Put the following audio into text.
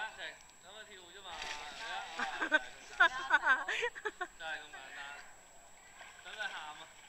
啊，食等佢跳啫嘛，係啊，就係咁簡單，等佢喊啊！